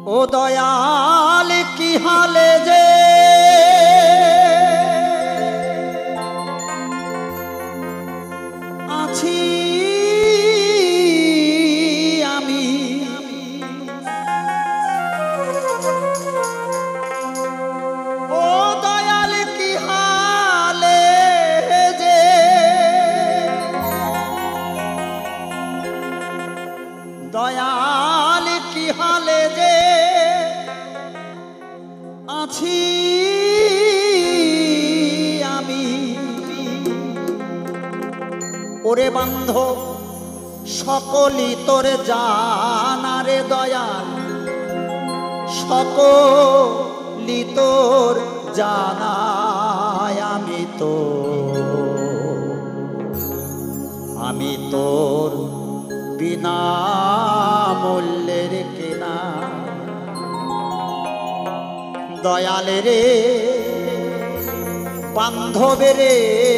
ও দয়াল কি হালে যে আছি আমি, ও দয়াল কি হালে যে দয়াল কি হালে যে আছি আমি। ওরে বান্ধব সকলই তোর জানারে দয়াল, সকলই তোর জানায়। আমি তোর বিনা মূল্যের কেনা দয়াল রে বান্ধব রে।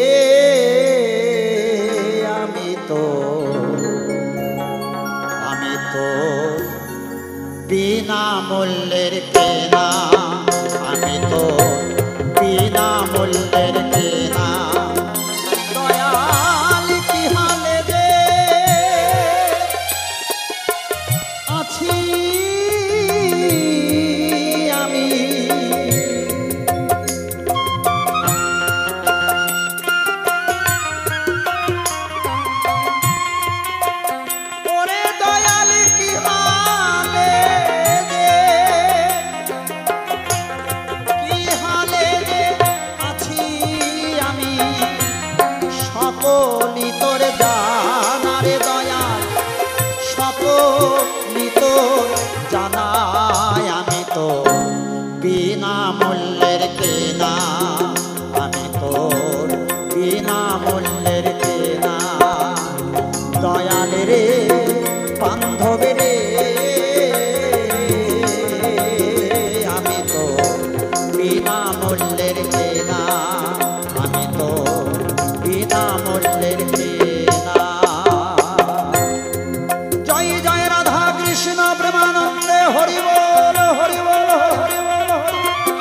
আমি তো বিনা মূল্যের কেনা, আমি তো বিনা মূল্যের কেনা। দয়াল কি হালে যে আছি আমি। ওরে দয়াল কি হালে যে আছি আমি, সকলই তোর জানারে দয়াল, সকলই তোর জানায়। আমি তো বিনা মূল্যের কেনা, আমি তোর বিনা মূল্যের কেনা দয়াল রে বান্ধব রে। আমি তো বিনা মূল্যের কেনা, আমি তো বিনা মূল্যের কেনা। জয় জয় রাধা কৃষ্ণ প্রেমানন্দে হরি বল হরি বল হরি বল হরি।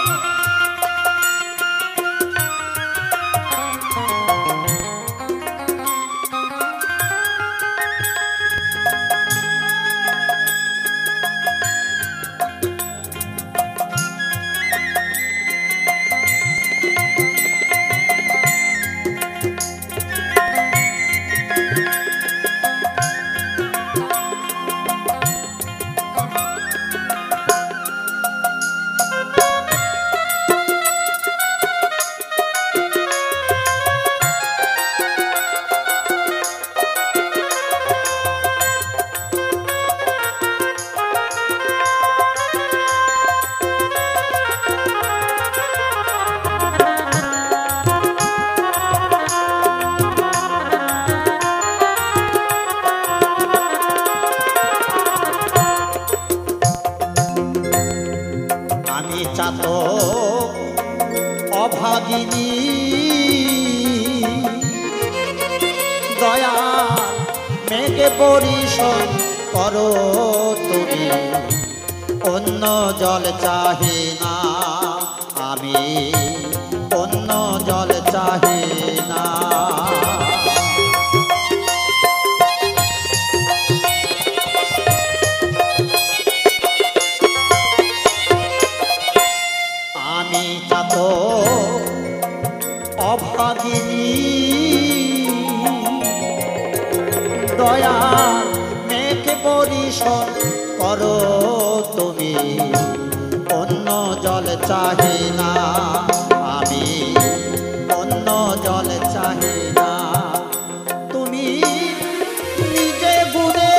আমি চাতো অভাগিনী দয়াল মেঘে পরিশোধ করো তুমি, অন্য জল চাহি না আমি, অন্য জল চাহি না। আমি চাতো অভাগিনী দয়াল মেঘে পরিশোধ করো তুমি, অন্য জল চাহি না আমি, অন্য জল চাহি না। তুমি নিজে গুণে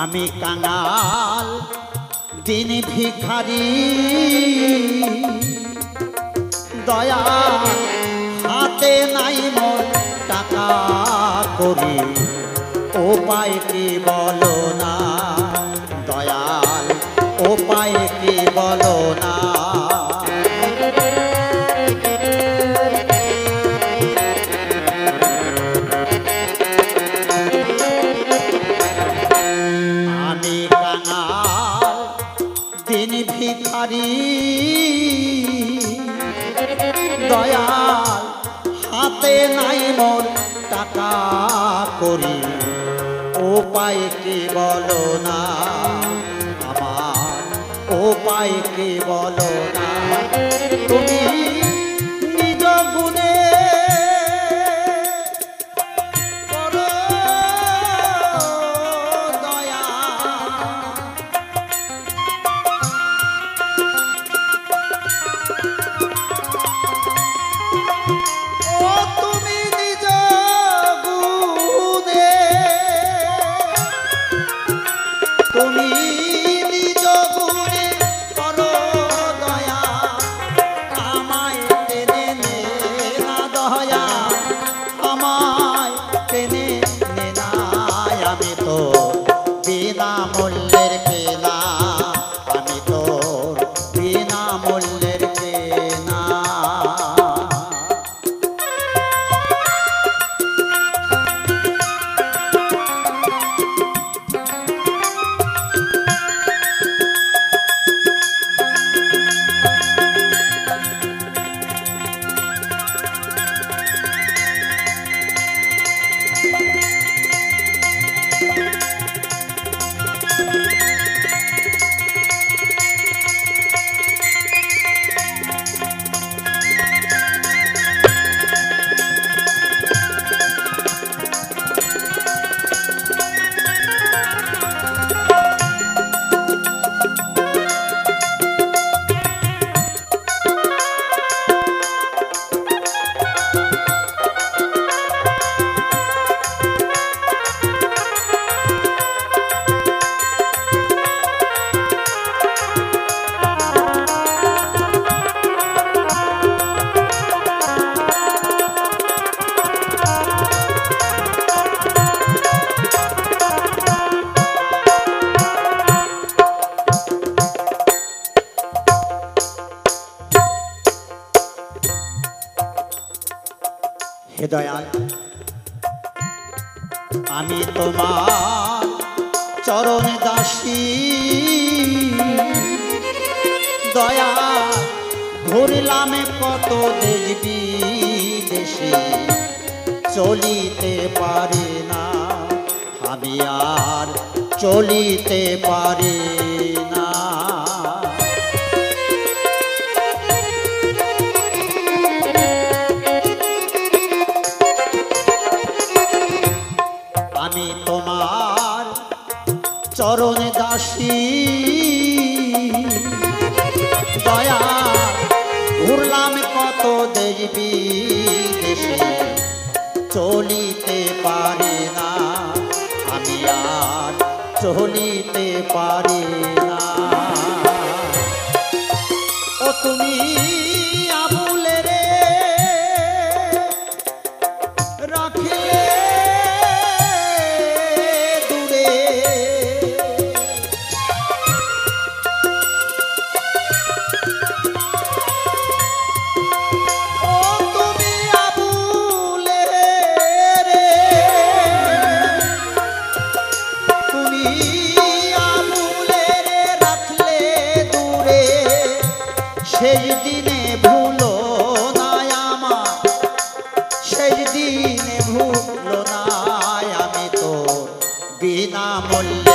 আমি কাঙাল দিন ভিখারি দয়া হাতে নাই মোর টাকা করি উপায় কি বলো না দয়াল উপায় কি বলো না আমি কাঙাল দিন ভিখারি দয়াল হাতে নাই মোর টাকা করি উপায় কি বলো না আমার উপায় কি বলো না তুমি নিজ গুণে করো দয়া ও তুমি নিজ গুণে তুমি নিজ গুণে করো দয়া আমায় টেনে নে না দয়া আমায় টেনে নে না আমি তো বিনা মূল্যের কেনা আমি তো বিনা মূল্যের কেনা হে দয়াল আমি তোমার চরণ দাসী দয়া ঘুরলাম কত দেশ বিদেশে চলিতে পারি না আমি আর চলিতে পারি না আমি তোমার চরণ দাসী দয়া ঘুরলাম কত দেশ বিদেশে চলিতে পারি না আমি আর চলিতে পারি না ও তুমি আবুলে রে রাখিলে সেই দিনে ভুলো না আমার সেই দিনে ভুলো না আমি তো বিনা মূল্যে